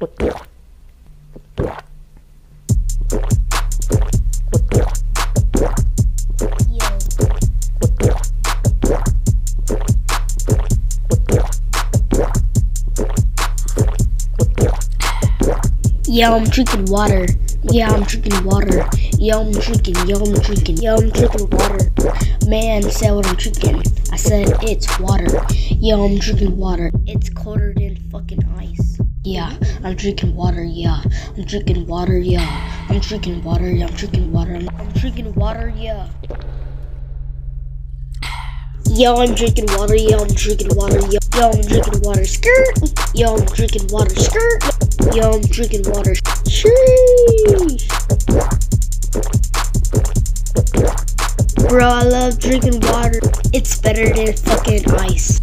Yeah, I'm drinking water. Yeah, I'm drinking water. Yeah, I'm drinking. Yeah, I'm drinking. Yeah, I'm drinking water. Man said what I'm drinking. I said it's water. Yeah, I'm drinking water. It's colder than fucking ice. Yeah, I'm drinking water. Yeah, I'm drinking water. Yeah, I'm drinking water. Yeah, I'm drinking water. I'm drinking water. Yeah. Yo, I'm drinking water. Yo, I'm drinking water. Yo, I'm drinking water. Skirt. Yo, I'm drinking water. Skirt. Yo, I'm drinking water. Sheesh. Bro, I love drinking water. It's better than fucking ice.